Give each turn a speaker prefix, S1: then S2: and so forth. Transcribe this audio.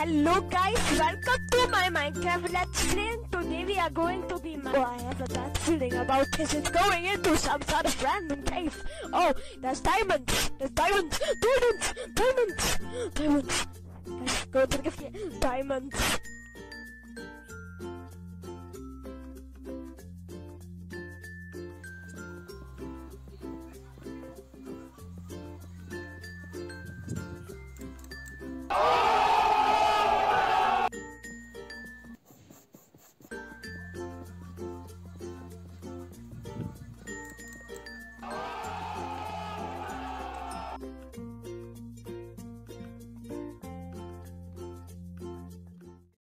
S1: Hello guys, welcome to my Minecraft Let's Play. Today we are going to be I have a bad feeling about this. It's going into some sort of random cave. Oh, there's diamonds! There's diamonds! Diamonds! Diamonds! Diamonds! Let's go to the cave. Diamonds!